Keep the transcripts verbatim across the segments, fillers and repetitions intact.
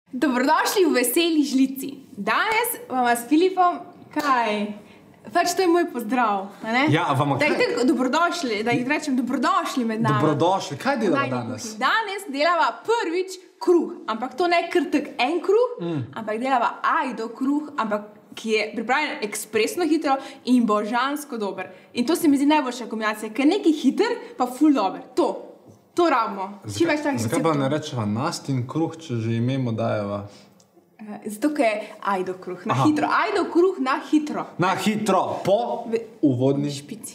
Dobrodošli v Veseli žlici. Danes vam s Filipom, kaj? Pač to je moj pozdrav, ne? Ja, vam kaj? Da jih dobrodošli, da jih rečem dobrodošli med nami. Dobrodošli, kaj delava danes? Danes delava prvič kruh, ampak to ne kar tak en kruh, mm. ampak delava ajdo kruh, ampak ki je pripravljen ekspresno hitro in božansko dober. In to se mi zdi najboljša kombinacija, ker je nekaj hiter, pa ful dober. To. To rabimo. Zakaj pa ne rečeva nastin kruh, če že imemo dajeva? Zato, ker je ajdo kruh na hitro. Ajdo kruh na hitro. Na hitro, po uvodni špici.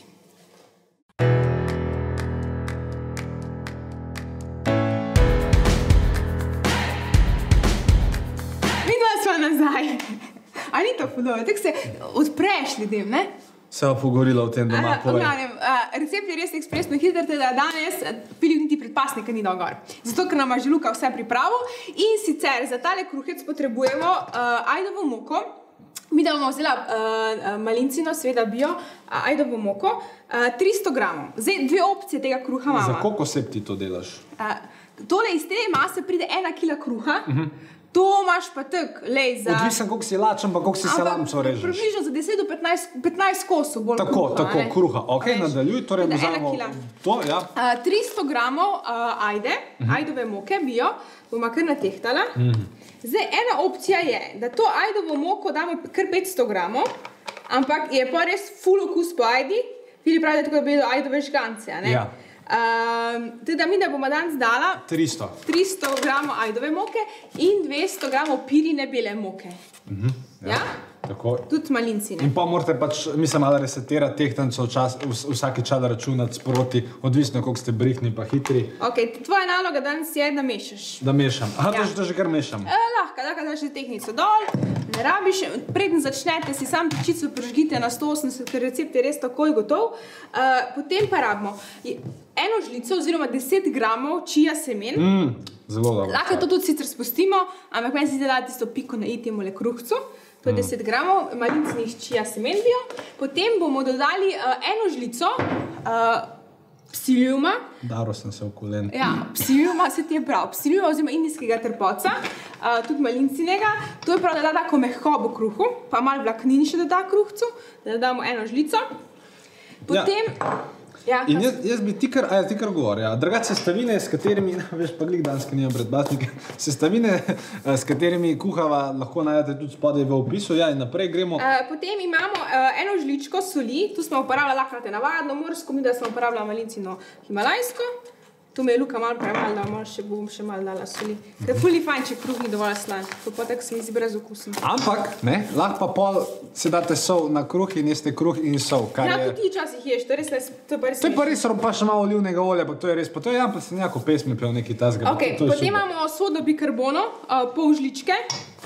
Videla smo nazaj. A ni to podobno? Tako se odpreš ljudem, ne? Se pa pogovorila o tem doma, povej. Recept je res ekspresno hiter, da danes Filip niti predpasnika ni dal gor. Zato, ker nam je Luka vse pripravil. In sicer za tale kruhec potrebujemo ajdovo moko. Mi da bomo vzela malincino, seveda bio, ajdovo moko, tristo gramov. Zdaj, dve opcije tega kruha imamo. Za koliko oseb ti to delaš? Tole iz te mase pride ena kila kruha. To imaš pa tak, lej, za... Odvisen, koliko si lačen, pa koliko si salamco režeš. Približno za deset do petnajst kosov bolj tako, kruha. Tako, tako, kruha. Ok, nadaljuj, torej vzamo to, ja. tristo gramov ajde, ajdove moke, bio, bomo kar natehtala. Zdaj, ena opcija je, da to ajdovo moko damo kar petsto gramov, ampak je pa res ful okus po ajdi. Filip pravi, da tako da bi do ajdove žgance, a ne? Ja. Teda mi da bomo danes dala tristo gramov ajdove moke in dvesto gramov pirine bele moke. Ja? Tako. Tudi malincine. In pa morate pač, mislim, malo resetirati tehtanco vsaki čas računati sproti, odvisno, koliko ste brihni pa hitri. Ok, tvoja naloga danes je, da mešaš. Da mešam. Aha, to že kar mešam. Lahko, lahko daš tehnico dol, ne rabiš, preden začnete, si sam pečico prižgite na sto osemdeset, ker recept je res takoj gotov. Potem pa rabimo eno žlico oziroma deset gramov čija semen. Zelo dobro. Lahko to tudi sicer spustimo, ampak meni se zdi da tisto piko na i temule kruhcu. To je deset gramov malincnih čija semen bio. Potem bomo dodali eno žlico psiljuma. Daro sem se v kolen. Ja, psiljuma, se ti je prav. Psiljuma oziroma indijskega trpoca, tudi malincinega. To je prav, da da tako mehkobo kruhu, pa malo vlaknin še doda kruhcu, da dodamo eno žlico. Potem... In jaz bi ti kar, a ja, ti kar govor, ja. Drugače sestavine, s katerimi, veš, pa glik danske nimam predbasnike, sestavine, s katerimi kuhava, lahko najdete tudi spodaj v opisu, ja, in naprej gremo. Potem imamo eno žličko soli, tu smo uporabljali lahko te navadno morsko, mi da smo uporabljali malincino himalajsko. Tu me je Luka malo premal, da bom še malo dala soli. Ker ful ni fajn, če kruh ni dovolj slan, to pa tako se mi zdi brezokusno. Ampak, ne, lahko pa pol se date sol na kruh in jeste kruh in sol. Ja, tudi ti časih ješ, to je res, to je pa res... To je pa res, pa še malo olivnega olja, pa to je res, pa to je, ja, pa se nekako pesmi pel neki tazga. Ok, potem imamo sodo bikarbono, pol žličke.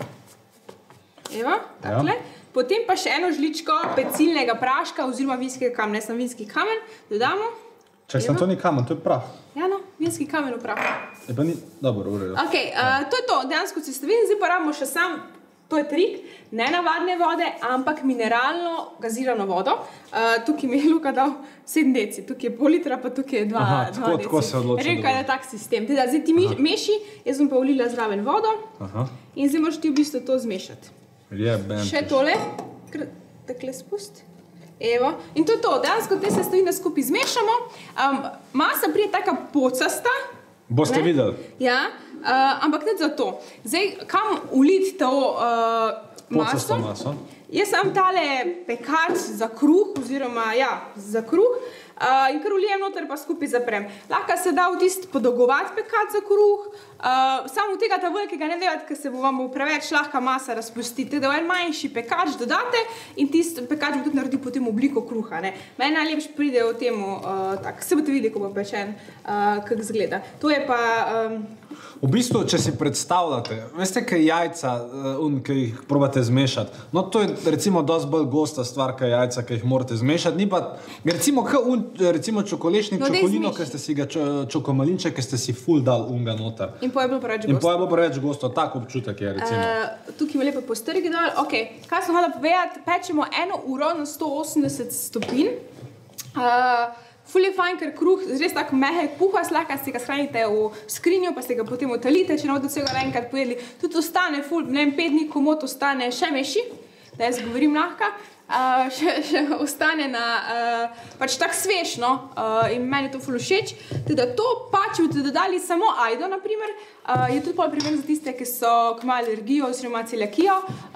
Evo, takle. Potem pa še eno žličko pecilnega praška oziroma vinskega kamen, ne sem vinski kamen, dodamo. Čak, sem to ni kamen, to je prah. Ja, no, vinski kamen v prahu. Je pa ni, dobro, urejo. Ok, to je to, dejansko sestavine, zdaj pa rabimo še sam, to je trik, ne navadne vode, ampak mineralno gazirano vodo. Tukaj mi je Luka dal sedem deci, tukaj je pol litra, pa tukaj je dva deci. Aha, tako se odloča. Rekaj, da je tak sistem. Teda, zdaj ti meši, jaz sem pa ulila zraven vodo in zdaj moraš ti v bistvu to zmešati. Še tole, takle spust. Evo, in to je to, dejansko te sestavine skupaj zmešamo. Masa prije taka pocasta. Boste videli. Ja, ampak ne za to. Zdaj, kam uliti to maso? Pocasto maso. Jaz sam tale pekač za kruh, oziroma, ja, za kruh, in kar ulijem noter pa skupaj zaprem. Lahko se da v tist podolgovat pekač za kruh, samo tega ta velikega ne delati, ker se bo vam preveč lahka masa razpustiti. Da v en manjši pekač dodate in tist pekač bo tudi naredil potem obliko kruha. Meni najlepše pride v temu, tako, se boste videli, ko bo pečen, kak zgleda. To je pa... V bistvu, če si predstavljate, veste, kaj jajca, ki jih probate zmešati, no to je recimo dosti bolj gosta stvar, kaj jajca, ki jih morate zmešati, ni pa recimo recimo čokolešnik, čokolino, ki ste si ga čokomalinček, ki ste si ful dal unga noter. In po je bilo preveč gosto. In po je bilo preveč gosto, tak občutek je recimo. Tukaj me lepo postrgi dol, ok, kaj sem hodila povedati, pečemo eno uro na sto osemdeset stopinj. ful je fajn, ker kruh res tak mehek puhast, lahko si ga shranite v skrinjo, pa si ga potem utalite, če ne bodo vsega enkrat pojedli. Tudi ostane ful, ne vem, pet dni komot ostane še meši, da jaz govorim lahko, uh, še, še ostane na, uh, pač tak svež, no, uh, in meni je to ful všeč. Teda to pa, če boste dodali samo ajdo, naprimer, uh, je tudi pol primern za tiste, ki so, ki imajo alergijo oziroma celiakijo,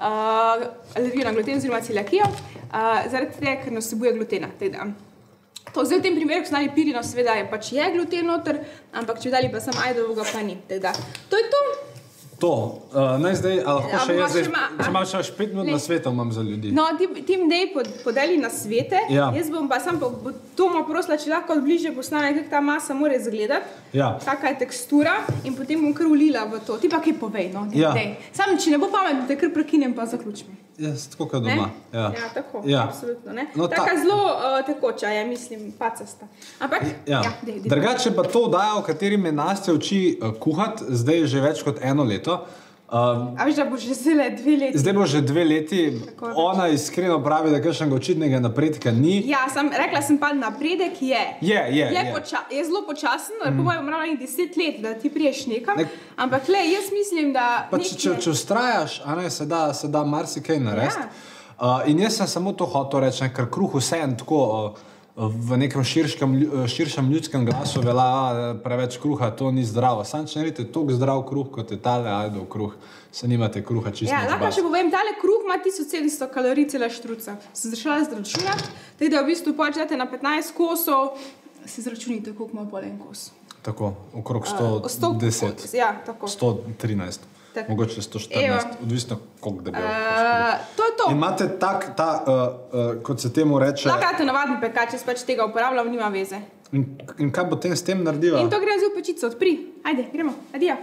uh, alergijo na gluten oziroma celiakijo, uh, zaradi tega, ker ne vsebuje glutena. Teda. To, zdaj v tem primeru, ko so dali pirino, seveda je pač je gluten noter, ampak če dali pa sam ajdovega, pa ni. Teda. To je to. To, uh, naj zdaj, a lahko še jaz, zdaj, ima, če imam še pet minut na svetu, imam za ljudi. No, ti, tim dej pod, podeli na svete, ja. Jaz bom pa sam po, to mu prosila, če lahko od bližje postane, kako ta masa mora izgledati, ja. Taka je tekstura in potem bom kar ulila v to. Ti pa kaj povej, no, ja. Sam, če ne bo pametno, te kar prekinem, pa zaključim. Jaz, tako kot doma. Ja, ja tako, ja. Absolutno. Ne? No, taka ta... zelo uh, tekoča je, mislim, pacasta. Ampak, ja. Ja, dej, dej, drugače pa to vdaja, v kateri me Nastja uči uh, kuhati, zdaj že več kot eno leto. Uh, A veš, da bo že zelo dve leti. Zdaj bo že dve leti. Tako, ona iskreno pravi, da kakšnega očitnega napredka ni. Ja, sem, rekla sem pa, napredek je. Je, je, je. je. Poča, je zelo počasen, mm. po mojem moralo iti deset let, da ti priješ nekam. Nek... Ampak le, jaz mislim, da... Pa če, če, če ustrajaš, a ne, se da, se da marsikaj narediti. Ja. Uh, in jaz sem samo to hotel reči, ker kruh vseeno tako uh, v nekem širškem, širšem ljudskem glasu velja preveč kruha, to ni zdravo. Sam če naredite toliko zdrav kruh, kot je tale ajdov kruh, se nimate kruha čisto ja, lahko še povem, tale kruh ima tisoč sedemsto kalorij cela štruca. Sem začela zračunati, da v bistvu počnete na petnajst kosov, se zračunite, koliko ima pol en kos. Tako, okrog sto deset. Uh, ja, tako. sto trinajst. Tako. Mogoče sto štirinajst, Evo. Odvisno, koliko debel. Uh, to je to. In imate tak, ta, uh, uh, kot se temu reče... Lahko je navadni pekač, jaz pač tega uporabljam, nima veze. In, in kaj bo tem s tem naredila? In to gremo zdaj v pečico, odpri. Ajde, gremo, adijo.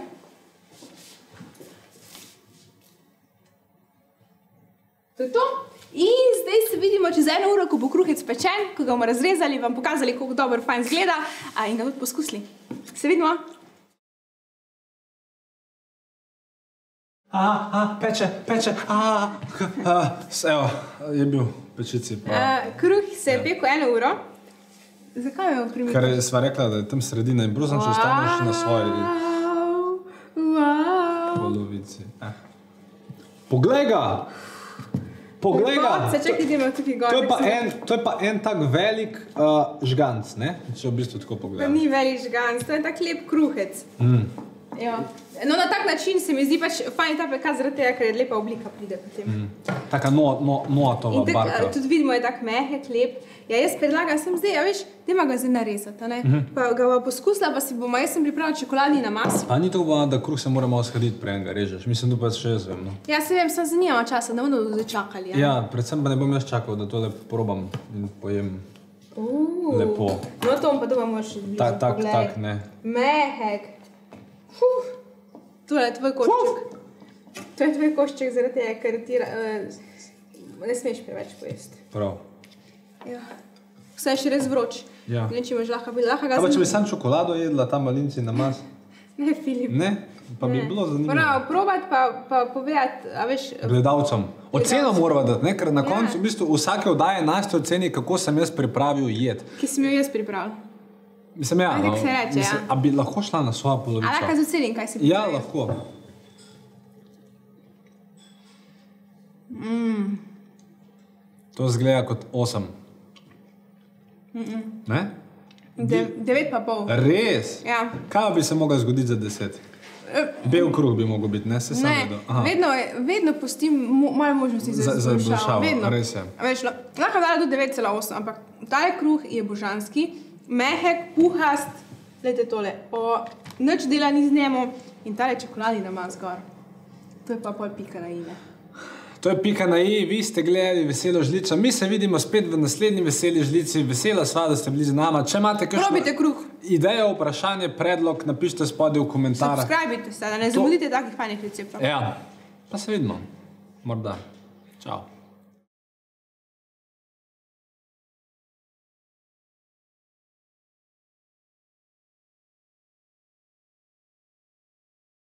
To je to. In zdaj se vidimo čez eno uro, ko bo kruhec pečen, ko ga bomo razrezali, vam pokazali, koliko dobro fajn zgleda in ga tudi poskusili. Se vidimo. A, a, peče, peče, a, a, evo, je bil pečici. Pa, uh, kruh se je ja. Pekel eno uro. Zakaj je v primeru? Ker sva rekla, da je tam sredina in bruzam, če wow. Ostaneš na svoji wow. polovici. Eh. Poglej ga! Poglej ga! Se čekaj, idemo tukaj gor. To je pa en, to je pa en tak velik uh, žganc, ne? Če v bistvu tako pogledam. To ni velik žganc, to je tak lep kruhec. Mm. Ja. No, na tak način se mi zdi pač fajn ta pekaz zaradi tega, ker je lepa oblika pride potem. Mm. Taka no, no, noatova tak, barka. Tudi vidimo, je tak mehek, lep. Ja, jaz predlagam sem zdaj, a veš, dajmo ga zdaj naresati, ne? Mm-hmm. Pa ga bo poskusila, pa si bomo, jaz sem pripravila čokoladni namaz. A ni to bo, da kruh se mora malo shladiti, preden ga režeš? Mislim, da pa še jaz vem, no? Ja, se vem, sem zanimala časa, da bomo zdaj čakali, ja? Ja, predvsem pa ne bom jaz čakal, da tole probam in pojem uh, lepo. No, to bom pa dobro moraš blizu, tak, tak, pogledaj. Tak, ne. Mehek. Fuh. To je tvoj košček. Fuh. To je tvoj košček zaradi tega, ker ti uh, ne smeš preveč pojesti. Prav. Ja. Vse je še res vroč. Ja. Ne, če imaš lahko bi lahko ga znim. A pa če bi sam čokolado jedla, tam malinci namaz? Ne, Filip. Ne? Pa bi ne. Bilo zanimivo. Prav, probati pa, pa povedati, a veš... Gledalcom. Oceno morava dati, ne? Ker na ja. koncu v bistvu vsake oddaje Nastja oceni, kako sem jaz pripravil jed. Ki sem jo jaz pripravil. Mislim, ja, no, se reče, mislim, ja. A bi lahko šla na svojo polovico? A lahko zacelim, kaj si pripravil? Ja, lahko. Mm. To zgleda kot osem. Mm -mm. Ne? De, devet pa pol. Res? Ja. Kaj bi se mogla zgoditi za deset? Bel kruh bi mogel biti, ne? Se sam ne, vedno, vedno pustim mo moje možnosti za izboljšavo. Za izboljšavo, res je. Veš, lahko dala do devet cela osem, ampak tale kruh je božanski, mehek, puhast, gledajte tole, o, nič dela ni z njemu in tale čokoladi namaz gor. To je pa pol pika na i. To je pika na i, vi ste gledali Veselo žlico, mi se vidimo spet v naslednji Veseli žlici, vesela sva, da ste bili z nama. Če imate kakšno idejo, vprašanje, predlog, napišite spodaj v komentar. Subscribite se, da ne zamudite takih fajnih receptov. Ja, pa se vidimo. Morda. Čau.